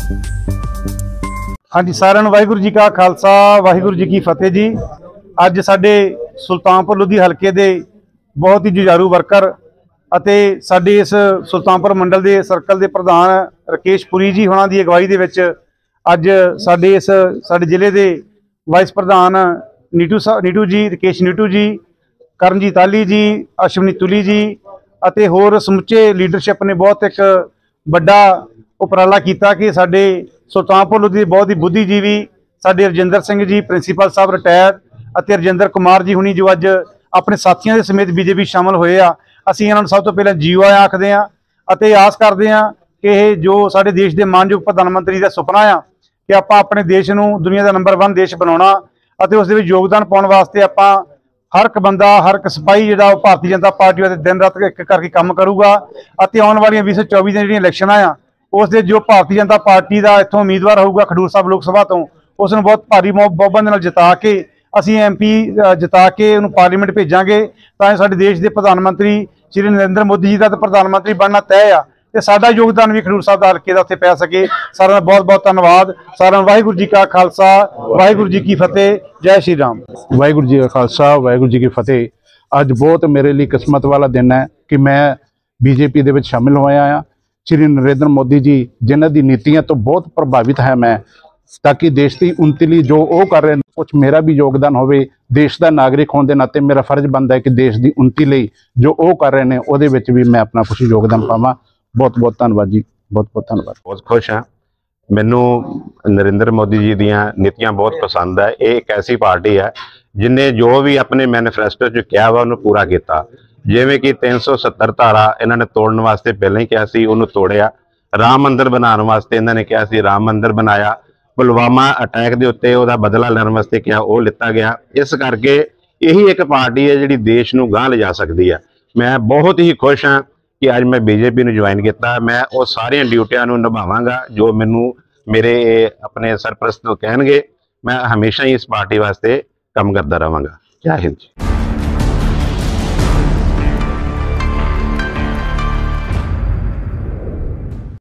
हाँ जी, साਰਿਆਂ ਨੂੰ ਵਾਹਿਗੁਰੂ जी का खालसा वाहिगुरू जी की फतेह जी। ਅੱਜ ਸਾਡੇ ਸੁਲਤਾਨਪੁਰ ਲੋਧੀ ਹਲਕੇ ਦੇ बहुत ही जुझारू वर्कर ਅਤੇ ਸਾਡੇ ਇਸ ਸੁਲਤਾਨਪੁਰ ਮੰਡਲ ਦੇ ਸਰਕਲ ਦੇ ਪ੍ਰਧਾਨ ਰਕੇਸ਼ ਪੁਰੀ ਜੀ ਹੋਣਾ ਦੀ ਅਗਵਾਈ ਦੇ ਵਿੱਚ ਅੱਜ ਸਾਡੇ ਜ਼ਿਲ੍ਹੇ ਦੇ ਵਾਈਸ ਪ੍ਰਧਾਨ ਨੀਟੂ ਜੀ, ਰਕੇਸ਼ ਨੀਟੂ ਜੀ, ਕਰਨਜੀਤ ਆਲੀ जी, ਅਸ਼ਵਨੀ ਤੁਲੀ जी ਅਤੇ ਹੋਰ ਸਮੁੱਚੇ ਲੀਡਰਸ਼ਿਪ ਨੇ बहुत एक ਵੱਡਾ ਉਪਰਾਲਾ ਕੀਤਾ ਕਿ ਸਾਡੇ ਸੁਲਤਾਨਪੁਰ ਲੋਧੀ बहुत ही बुद्धिजीवी ਸਾਡੇ ਰਜਿੰਦਰ ਸਿੰਘ ਜੀ ਪ੍ਰਿੰਸੀਪਲ ਸਾਹਿਬ ਰਿਟਾਇਰ ਅਤੇ ਰਜਿੰਦਰ ਕੁਮਾਰ ਜੀ ਹੁਣੀ जो अज अपने साथियों के समेत बीजेपी शामिल होए आ। असीं इन्हां नूं सब तो पहले जीओ आया आखदे आ अते आस करदे आ कि ये जो साडे देश के मानयोग प्रधानमंत्री का सुपना आ कि आपां अपने देश नूं दुनिया का नंबर 1 देश बनाउणा अते उस दे विच योगदान पाउण वास्ते आपां हर एक बंदा हर एक सिपाही जिहड़ा भारतीय जनता पार्टी वाले दिन रात एक करके काम करूगा अते आउण वालियां 2024 ਦੀਆਂ ਜਿਹੜੀਆਂ इलैक्शनां आ उस दे जो भारतीय जनता पार्टी का इत्थों उम्मीदवार होऊगा खडूर साहब लोक सभा तो उस नूं बहुत भारी बहुमत नाल जिता के ਅਸੀਂ MP जिता के उन्होंने पार्लीमेंट भेजांगे तां साडे देश के प्रधानमंत्री श्री नरेंद्र मोदी जी का तो प्रधानमंत्री बनना तय आ ते साडा योगदान भी खडूर साहब दा हलके दा उत्थे पै सके। सारिआं दा बहुत बहुत धन्नवाद। सारिआं वाहिगुरू जी का खालसा वाहिगुरू जी की फतेह। जय श्री राम। वाहिगुरू जी का खालसा वाहिगुरू जी की फतेह। अज बहुत मेरे लिए किस्मत वाला दिन है कि मैं BJP दे विच शामिल होया आ। श्री नरेंद्र मोदी जी जिन्हां दी नीतियां तो बहुत प्रभावित है मैं, ताकि देश की उन्नति लिए जो वो कर रहे हैं कुछ मेरा भी योगदान हो। देश का नागरिक होने के नाते मेरा फर्ज बनता है कि देश की उन्नति लिए जो वो कर रहे हैं वो भी मैं अपना कुछ योगदान पावां। बहुत बहुत धन्यवाद जी, बहुत बहुत धन्यवाद। बहुत खुश हाँ। मैनू नरेंद्र मोदी जी दियां नीतियां बहुत पसंद है। ये एक ऐसी पार्टी है जिन्हें जो भी अपने मैनीफेस्टो च कहा वा उन्होंने पूरा किया। जिवें कि 370 धारा इन्होंने तोड़ने वास्ते पहले ही कहा सी, उन्होंने तोड़िया। राम मंदिर बनाने वास्ते इन्होंने कहा सी, राम मंदिर बनाया। पुलवामा अटैक के उत्ते उहदा बदला लैण वास्ते क्या वो लिता गया। इस करके यही एक पार्टी है जिहड़ी देश नूं गांह ले जा सकती है। मैं बहुत ही खुश हाँ कि अज मैं BJP नूं ज्वाइन किया। मैं वो सारियां ड्यूटियां नूं निभावांगा जो मैनूं मेरे अपने सरप्रस्त कहणगे। मैं हमेशा ही इस पार्टी वास्ते काम करता रहांगा। जय हिंद।